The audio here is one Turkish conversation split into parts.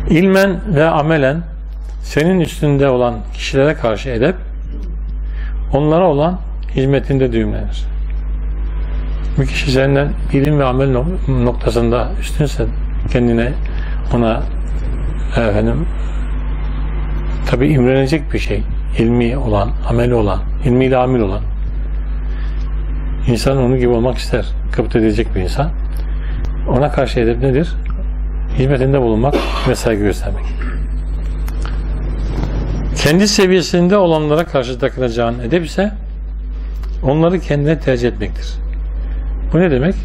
İlmen ve amelen senin üstünde olan kişilere karşı edep, onlara olan hizmetinde düğümlenir. Bir kişi senden ilim ve amel noktasında üstünse, kendine ona tabi imrenecek bir şey, ilmi olan, ameli olan, ilmiyle amil olan insan onun gibi olmak ister. Kabul edecek bir insan. Ona karşı edep nedir? Hizmetinde bulunmak ve saygı göstermek. Kendi seviyesinde olanlara karşı takınacağın edep ise onları kendine tercih etmektir. Bu ne demek?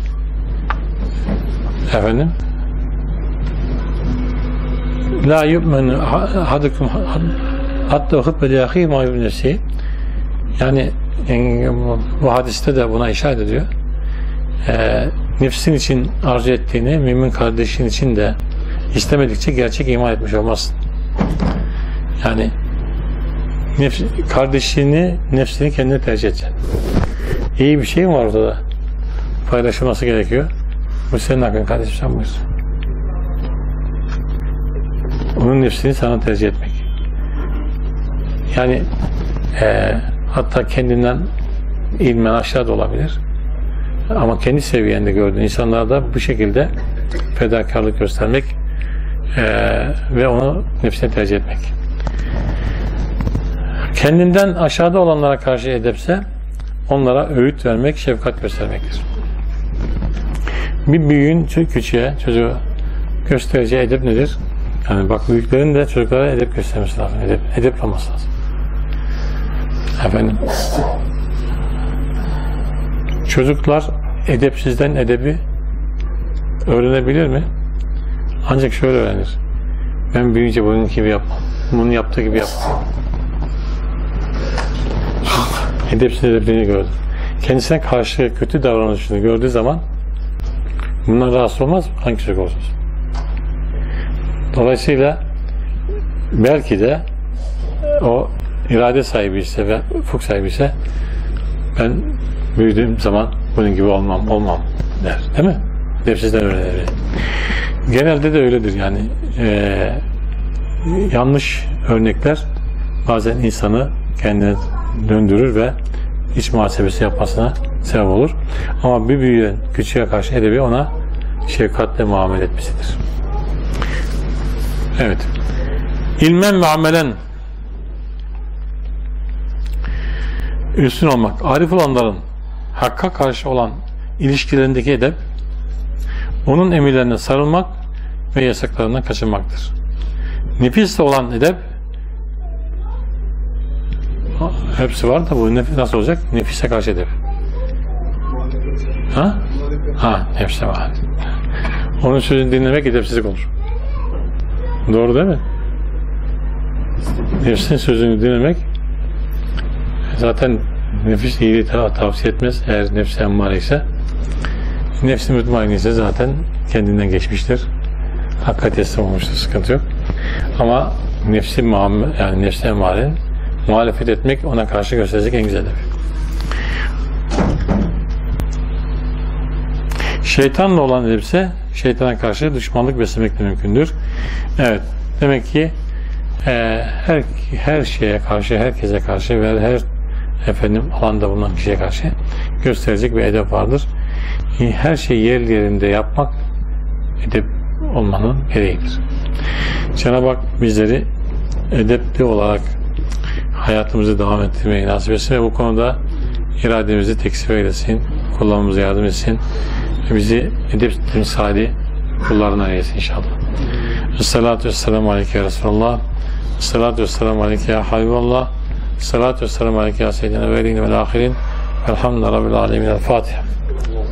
La yu'menu hadukum hatta hubbe li ahihi ma yu'minu nefsihi. Yani bu hadiste de buna işaret ediyor. Nefsin için arzu ettiğini mümin kardeşin için de istemedikçe gerçek iman etmiş olmazsın. Yani nefsini kendine tercih edeceksin. İyi bir şey mi var ortada? Paylaşılması gerekiyor. Bu senin hakkın kardeşim, sen buyur. Onun nefsini sana tercih etmek. Yani hatta kendinden ilmen aşağıda olabilir. Ama kendi seviyende gördüğün insanlarda bu şekilde fedakarlık göstermek ve onu nefsine tercih etmek. Kendinden aşağıda olanlara karşı edepse onlara öğüt vermek, şefkat göstermektir. Bir büyüğün küçüğe, çocuğa göstereceği edep nedir? Yani bak, büyüklerin de çocuklara edep göstermesi lazım. Edep olması lazım. Çocuklar edepsizden edebi öğrenebilir mi? Ancak şöyle öğrenir. Ben büyüyünce bunun gibi yapmam. Bunu yaptığı gibi yapmam. Edepsiz edeplerini gördü. Kendisine karşı kötü davranışını gördüğü zaman bundan rahatsız olmaz mı? Hangi çocuk olsun? Dolayısıyla belki de o irade sahibi ise ve ufuk sahibi ise ben büyüdüğüm zaman bunun gibi olmam der. Değil mi? Edepsizden öğrenir. Genelde de öyledir yani. Yanlış örnekler bazen insanı kendine döndürür ve iç muhasebesi yapmasına sebep olur. Ama bir büyüğün küçüğe karşı edebi ona şefkatle muamele etmesidir. Evet. İlmen ve amelen üstün olmak. Arif olanların hakka karşı olan ilişkilerindeki edep, onun emirlerine sarılmak ve yasaklarından kaçınmaktır. Nefisle olan edep, hepsi var da bu nasıl olacak? Nefise karşı edep. Nefse var. Onun sözünü dinlemek edepsizlik olur. Doğru değil mi? Nefsin sözünü dinlemek, zaten nefis iyiliği tavsiye etmez. Eğer nefsi emmare ise, nefsi mutmain ise zaten kendinden geçmiştir. Hakka teslim olmuştur, sıkıntı yok. Ama nefsi emmarenin muhalefet etmek, ona karşı gösterecek en güzel edep. Şeytanla olan edepse şeytana karşı düşmanlık beslemek de mümkündür. Evet, demek ki her şeye karşı, herkese karşı ve her alanda bulunan kişiye karşı gösterecek bir edep vardır. Her şeyi yerinde yapmak edep olmanın gereğidir. Cenab-ı Hak bizleri edepli olarak hayatımızı devam ettirmeyi nasip etsin ve bu konuda irademizi teksif eylesin, kullanmamıza yardım etsin ve bizi edep timsali kullarına eylesin inşallah. Esselatu vesselamu aleyke ya Resulallah. Esselatu vesselamu aleyke ya Habiballah. Esselatu vesselamu aleyke ya Seyyidina ve Velin ve Ahirin. Elhamdülillahi Rabbil Alemin. El Fatiha.